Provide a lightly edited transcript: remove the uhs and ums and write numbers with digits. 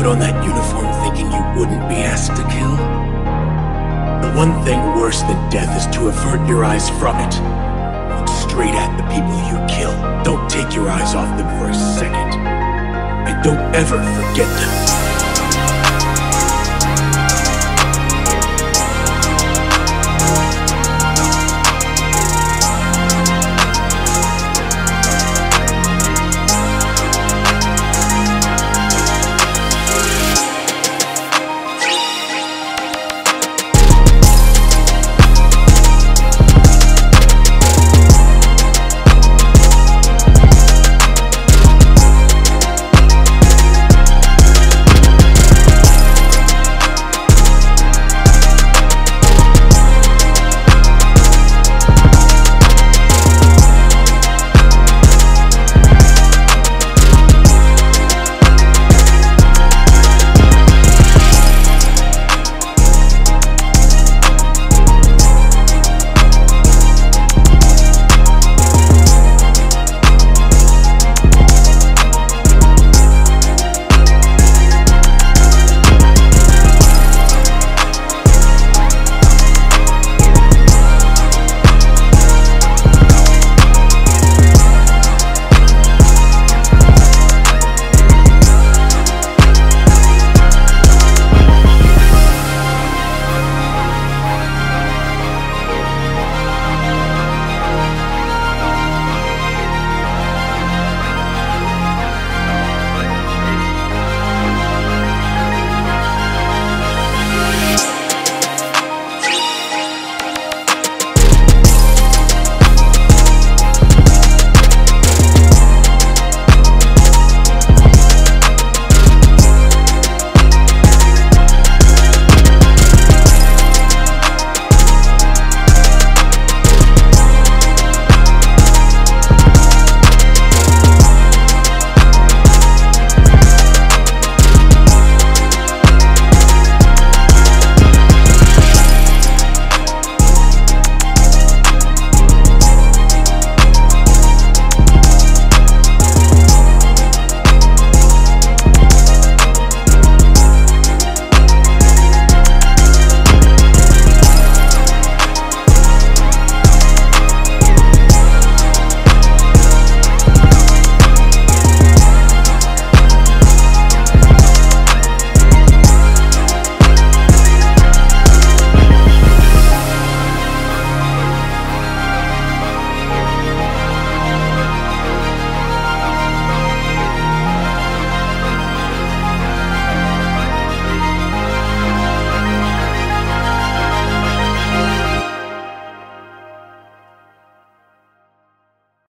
put on that uniform thinking you wouldn't be asked to kill? The one thing worse than death is to avert your eyes from it. Look straight at the people you kill. Don't take your eyes off them for a second. And don't ever forget them.